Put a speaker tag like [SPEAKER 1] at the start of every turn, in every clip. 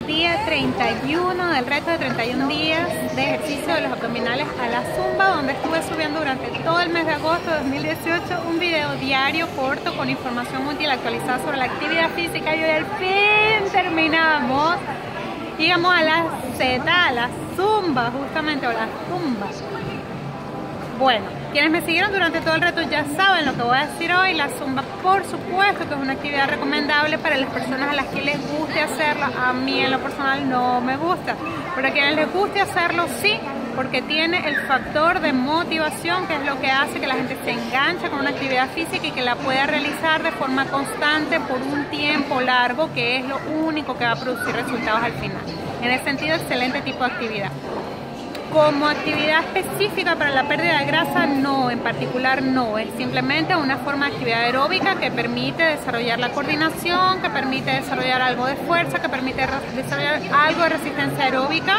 [SPEAKER 1] Día 31 del reto de 31 días de ejercicio de los abdominales a la zumba, donde estuve subiendo durante todo el mes de agosto de 2018 un video diario corto con información útil actualizada sobre la actividad física. Y hoy al fin terminamos, llegamos a la Z, a la zumba, justamente, o la zumba. Bueno, quienes me siguieron durante todo el reto ya saben lo que voy a decir hoy. La zumba, por supuesto, que es una actividad recomendable para las personas a las que les guste hacerla. A mí en lo personal no me gusta, pero a quienes les guste hacerlo sí, porque tiene el factor de motivación, que es lo que hace que la gente se enganche con una actividad física y que la pueda realizar de forma constante por un tiempo largo, que es lo único que va a producir resultados al final. En ese sentido, excelente tipo de actividad. Como actividad específica para la pérdida de grasa, no, en particular no, es simplemente una forma de actividad aeróbica que permite desarrollar la coordinación, que permite desarrollar algo de fuerza, que permite desarrollar algo de resistencia aeróbica.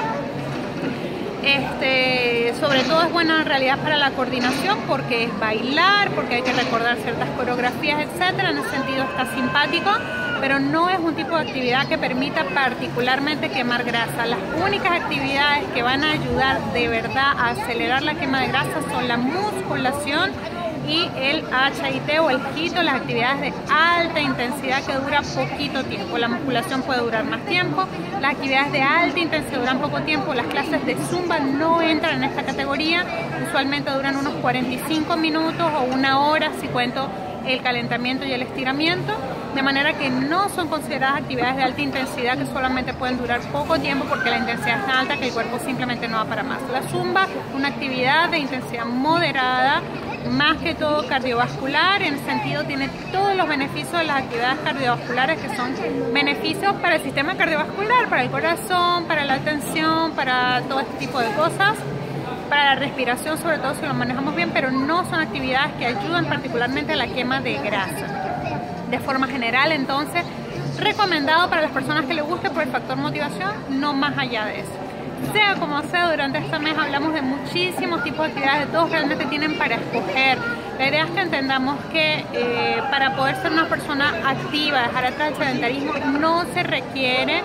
[SPEAKER 1] Sobre todo es buena en realidad para la coordinación porque es bailar, porque hay que recordar ciertas coreografías, etcétera. En ese sentido está simpático, pero no es un tipo de actividad que permita particularmente quemar grasa. Las únicas actividades que van a ayudar de verdad a acelerar la quema de grasa son la musculación y el HIIT o el HIIT, las actividades de alta intensidad que dura poquito tiempo. La musculación puede durar más tiempo, las actividades de alta intensidad duran poco tiempo. Las clases de zumba no entran en esta categoría, usualmente duran unos 45 minutos o una hora si cuento el calentamiento y el estiramiento, de manera que no son consideradas actividades de alta intensidad que solamente pueden durar poco tiempo porque la intensidad es tan alta que el cuerpo simplemente no va para más. La zumba, una actividad de intensidad moderada, más que todo cardiovascular, en el sentido tiene todos los beneficios de las actividades cardiovasculares, que son beneficios para el sistema cardiovascular, para el corazón, para la atención, para todo este tipo de cosas, para la respiración, sobre todo si lo manejamos bien, pero no son actividades que ayudan particularmente a la quema de grasa. De forma general, entonces, recomendado para las personas que les guste por el factor motivación, no más allá de eso. Sea como sea, durante este mes hablamos de muchísimos tipos de actividades, todos realmente tienen para escoger. La idea es que entendamos que para poder ser una persona activa, dejar atrás el sedentarismo, no se requiere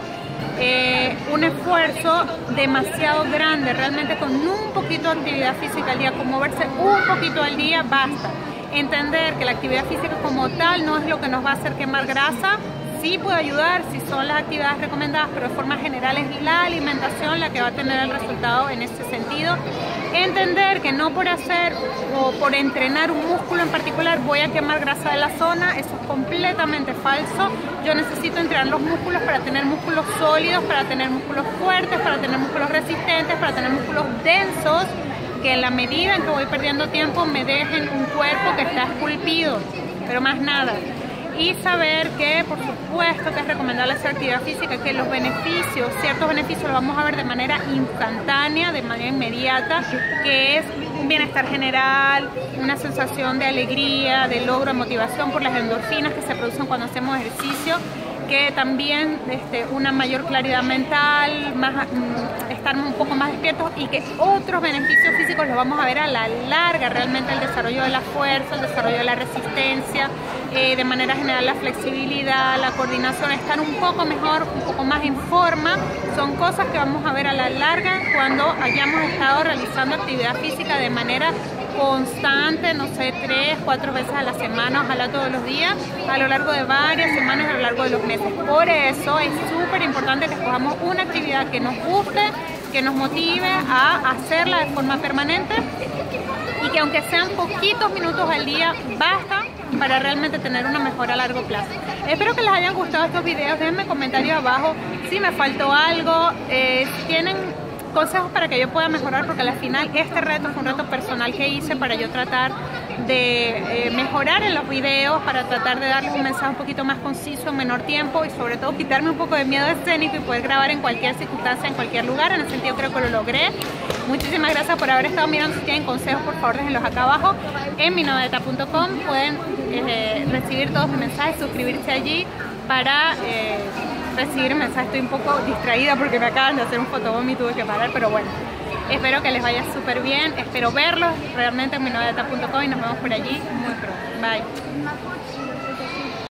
[SPEAKER 1] un esfuerzo demasiado grande. Realmente con un poquito de actividad física al día, con moverse un poquito al día, basta. Entender que la actividad física como tal no es lo que nos va a hacer quemar grasa. Sí puede ayudar si son las actividades recomendadas, pero de forma general es la alimentación la que va a tener el resultado en ese sentido. Entender que no por hacer o por entrenar un músculo en particular voy a quemar grasa de la zona, eso es completamente falso. Yo necesito entrenar los músculos para tener músculos sólidos, para tener músculos fuertes, para tener músculos resistentes, para tener músculos densos, que en la medida en que voy perdiendo tiempo me dejen un cuerpo que está esculpido, pero más nada. Y saber que, por supuesto, que es recomendable hacer actividad física, que los beneficios, ciertos beneficios los vamos a ver de manera instantánea, de manera inmediata, que es un bienestar general, una sensación de alegría, de logro, de motivación por las endorfinas que se producen cuando hacemos ejercicio, que también una mayor claridad mental, estar un poco más despiertos, y que otros beneficios físicos los vamos a ver a la larga, realmente el desarrollo de la fuerza, el desarrollo de la resistencia, de manera general la flexibilidad, la coordinación, estar un poco mejor, un poco más en forma, son cosas que vamos a ver a la larga cuando hayamos estado realizando actividad física de manera constante, no sé, 3, 4 veces a la semana, ojalá todos los días, a lo largo de varias semanas, a lo largo de los meses. Por eso es súper importante que escojamos una actividad que nos guste, que nos motive a hacerla de forma permanente, y que aunque sean poquitos minutos al día, basta para realmente tener una mejora a largo plazo. Espero que les hayan gustado estos videos, déjenme comentarios abajo si me faltó algo, si tienen consejos para que yo pueda mejorar, porque al final este reto fue un reto personal que hice para yo tratar de mejorar en los videos, para tratar de darles un mensaje un poquito más conciso en menor tiempo, y sobre todo quitarme un poco de miedo escénico y poder grabar en cualquier circunstancia, en cualquier lugar. En ese sentido creo que lo logré. Muchísimas gracias por haber estado mirando. Si tienen consejos, por favor déjenlos acá abajo en minoveta.com. Pueden recibir todos mis mensajes, suscribirse allí para recibir mensajes. Estoy un poco distraída porque me acaban de hacer un fotobomb y tuve que parar, pero bueno, espero que les vaya súper bien, espero verlos realmente en minoveta.com y nos vemos por allí muy pronto. Bye.